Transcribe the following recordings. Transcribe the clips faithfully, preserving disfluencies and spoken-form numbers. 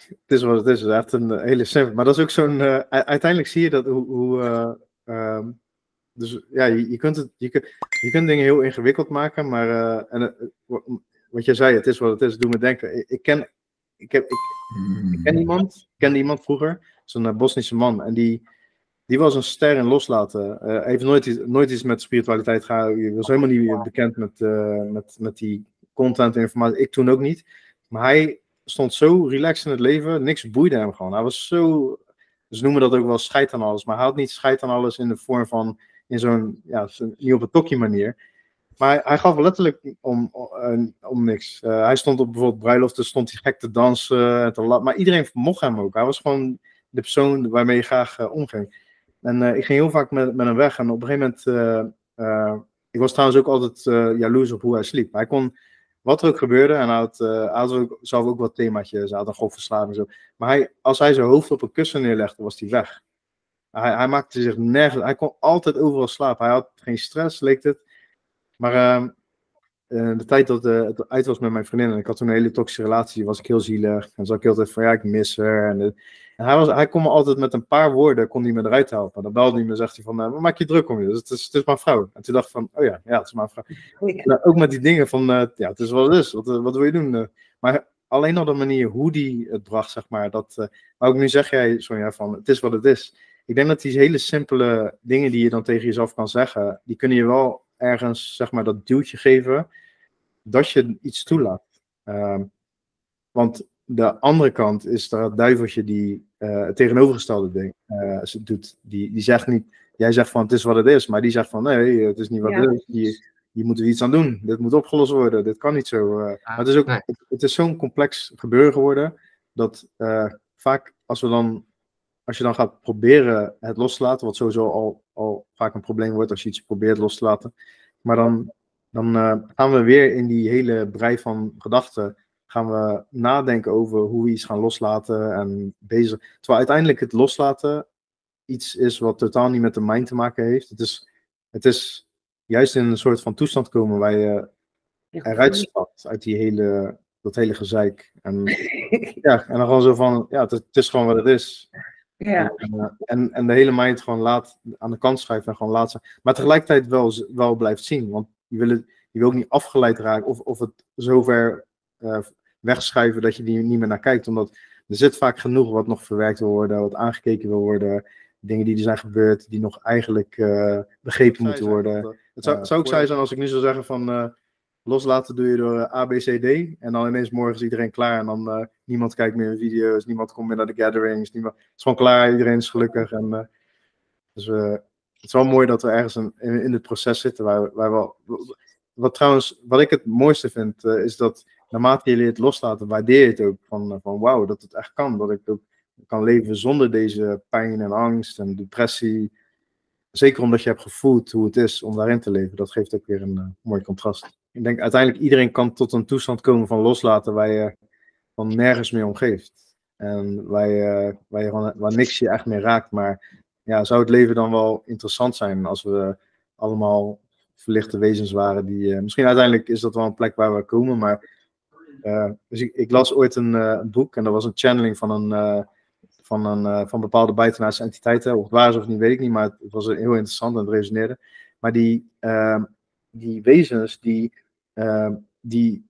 het is wat het is. Het is echt een hele simpel. Maar dat is ook zo'n... Uh, uiteindelijk zie je dat hoe... hoe uh, um, dus ja, je, je, kunt het, je, kunt, je kunt dingen heel ingewikkeld maken, maar uh, en, uh, wat jij zei, het is wat het is, doe me denken. Ik, ik, ken, ik, heb, ik, ik ken iemand, ik kende iemand vroeger, zo'n uh, Bosnische man, en die, die was een ster in loslaten. Uh, hij heeft nooit, nooit iets met spiritualiteit gehad. Hij was helemaal niet bekend met, uh, met, met die content en informatie. Ik toen ook niet. Maar hij stond zo relaxed in het leven, niks boeide hem gewoon. Hij was zo, ze noemen dat ook wel scheid aan alles, maar hij had niet scheid aan alles in de vorm van, in zo'n, ja, zo, niet op een tokkie manier. Maar hij, hij gaf letterlijk om, om, om niks. Uh, hij stond op bijvoorbeeld bruiloften, stond hij gek te dansen, en te la- maar iedereen mocht hem ook. Hij was gewoon de persoon waarmee je graag uh, omging. En uh, ik ging heel vaak met, met hem weg. En op een gegeven moment, uh, uh, ik was trouwens ook altijd uh, jaloers op hoe hij sliep. Hij kon, wat er ook gebeurde, en hij had, uh, hij had ook, zelf ook wat themaatjes, hij had een gokverslaving en zo. Maar hij, als hij zijn hoofd op een kussen neerlegde, was hij weg. Hij, hij maakte zich nergens, hij kon altijd overal slapen. Hij had geen stress, leek het. Maar uh, uh, de tijd dat uh, het uit was met mijn vriendin, en ik had toen een hele toxische relatie, was ik heel zielig. En zat ik altijd van, ja, ik mis haar. En, uh, en hij, was, hij kon me altijd met een paar woorden, kon hij me eruit helpen. Dan belde hij me en zegt hij van, uh, wat maak je druk om je? Dus het is, het is mijn vrouw. En toen dacht ik van, oh ja, ja, het is mijn vrouw. Nou, ook met die dingen van, uh, ja, het is wat het is. Wat, uh, wat wil je doen? Uh, maar alleen al de manier hoe die het bracht, zeg maar. Dat, uh, maar ook nu zeg jij, Sonja, van, het is wat het is. Ik denk dat die hele simpele dingen die je dan tegen jezelf kan zeggen, die kunnen je wel ergens, zeg maar, dat duwtje geven, dat je iets toelaat. Uh, want de andere kant is dat duiveltje die uh, het tegenovergestelde ding uh, doet. Die, die zegt niet, jij zegt van het is wat het is, maar die zegt van nee, het is niet wat ja. het is. Je, je moet er iets aan doen. Dit moet opgelost worden. Dit kan niet zo. Uh. Maar het is ook, nee. het, het is zo'n complex gebeuren geworden, dat uh, vaak als we dan Als je dan gaat proberen het los te laten, wat sowieso al, al vaak een probleem wordt als je iets probeert los te laten. Maar dan, dan uh, gaan we weer in die hele brei van gedachten, gaan we nadenken over hoe we iets gaan loslaten en bezig. Terwijl uiteindelijk het loslaten iets is wat totaal niet met de mind te maken heeft. Het is, het is juist in een soort van toestand komen waar je eruit stapt uit die hele, dat hele gezeik. En, ja, en dan gewoon zo van, ja, het, het is gewoon wat het is. Ja. En, uh, en, en de hele mind gewoon laat aan de kant schuiven en gewoon laat zijn. Maar tegelijkertijd wel, wel blijft zien. Want je wil, het, je wil ook niet afgeleid raken of, of het zover uh, wegschuiven dat je die niet meer naar kijkt. Omdat er zit vaak genoeg wat nog verwerkt wil worden, wat aangekeken wil worden. Dingen die er zijn gebeurd, die nog eigenlijk uh, begrepen moeten worden. Dat, het zou, uh, zou ook saai zijn als ik nu zou zeggen van uh, loslaten doe je door uh, A, B, C, D. En dan ineens morgen is iedereen klaar en dan uh, niemand kijkt meer in video's, niemand komt meer naar de gatherings. Niemand, het is gewoon klaar, iedereen is gelukkig. En, uh, dus uh, het is wel mooi dat we ergens een, in, in het proces zitten waar, waar we... Wat trouwens, wat ik het mooiste vind, uh, is dat naarmate je het loslaten, waardeer je het ook van, uh, van wauw, dat het echt kan. Dat ik ook kan leven zonder deze pijn en angst en depressie. Zeker omdat je hebt gevoeld hoe het is om daarin te leven. Dat geeft ook weer een uh, mooi contrast. Ik denk uiteindelijk iedereen kan tot een toestand komen van loslaten waar je van nergens meer om geeft. En waar, je, waar, je van, waar niks je echt meer raakt. Maar ja, zou het leven dan wel interessant zijn als we allemaal verlichte wezens waren die... Uh, misschien uiteindelijk is dat wel een plek waar we komen, maar... Uh, dus ik, ik las ooit een, uh, een boek en dat was een channeling van een... Uh, Van, een, uh, van bepaalde buitenaardse entiteiten. Of het waar is of niet, weet ik niet, maar het was heel interessant en het resoneerde. Maar die, uh, die wezens, die, uh, die,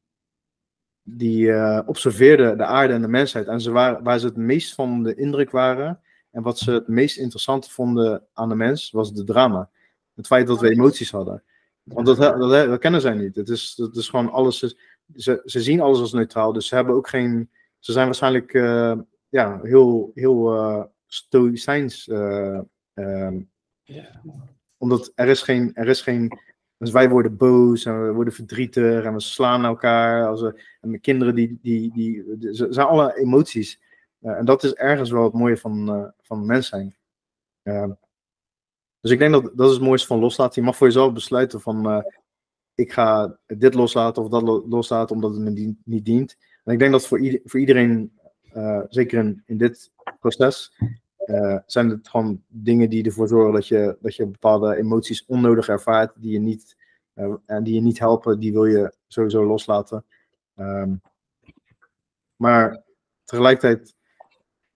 die uh, observeerden de aarde en de mensheid. En ze waren, waar ze het meest van de indruk waren, en wat ze het meest interessant vonden aan de mens, was de drama. Het feit dat we emoties hadden. Want dat, dat, dat, dat kennen zij niet. Het is, het is gewoon alles, ze, ze zien alles als neutraal, dus ze hebben ook geen, ze zijn waarschijnlijk... Uh, ja, heel, heel uh, stoïcijns. Uh, uh, yeah. Omdat er is geen, er is geen, dus wij worden boos en we worden verdrietig en we slaan elkaar. Als we, en de kinderen die, die, die, die ze zijn alle emoties. Uh, en dat is ergens wel het mooie van, uh, van mens zijn. Uh, dus ik denk dat dat is het mooiste van loslaten. Je mag voor jezelf besluiten van, uh, ik ga dit loslaten of dat lo- loslaten omdat het me die, niet dient. En ik denk dat voor, ieder, voor iedereen... Uh, zeker in, in dit proces, uh, zijn het gewoon dingen die ervoor zorgen dat je, dat je bepaalde emoties onnodig ervaart, die je niet, uh, en die je niet helpen, die wil je sowieso loslaten. Um, maar tegelijkertijd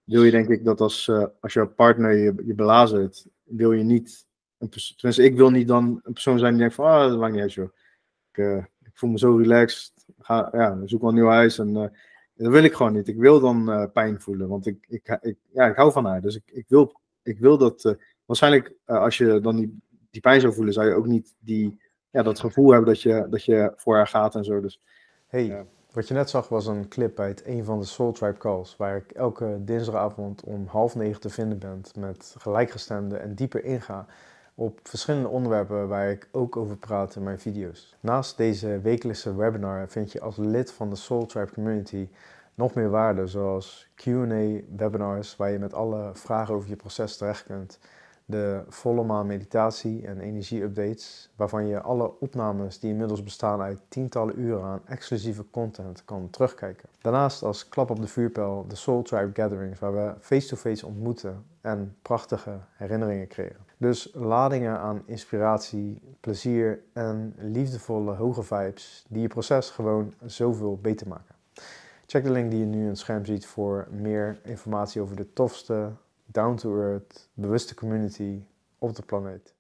wil je denk ik dat als, uh, als jouw partner je, je belazert, wil je niet, een tenminste ik wil niet dan een persoon zijn die denkt van, ah, dat maakt niet uit joh. Ik, uh, ik voel me zo relaxed, ga, ja, zoek wel een nieuw huis en uh, dat wil ik gewoon niet. Ik wil dan uh, pijn voelen, want ik, ik, ik, ja, ik hou van haar. Dus ik, ik, wil, ik wil dat, uh, waarschijnlijk uh, als je dan die, die pijn zou voelen, zou je ook niet die, ja, dat gevoel hebben dat je, dat je voor haar gaat en zo. Dus, hey, ja. Wat je net zag was een clip uit een van de Soul Tribe calls, waar ik elke dinsdagavond om half negen te vinden ben met gelijkgestemden en dieper inga op verschillende onderwerpen waar ik ook over praat in mijn video's. Naast deze wekelijkse webinar vind je als lid van de Soul Tribe community nog meer waarde, zoals Q en A webinars waar je met alle vragen over je proces terecht kunt, de volle maan meditatie en energie-updates, waarvan je alle opnames die inmiddels bestaan uit tientallen uren aan exclusieve content kan terugkijken. Daarnaast als klap op de vuurpijl de Soul Tribe Gatherings, waar we face-to-face ontmoeten en prachtige herinneringen creëren. Dus ladingen aan inspiratie, plezier en liefdevolle hoge vibes die je proces gewoon zoveel beter maken. Check de link die je nu in het scherm ziet voor meer informatie over de tofste, down-to-earth, bewuste community op de planeet.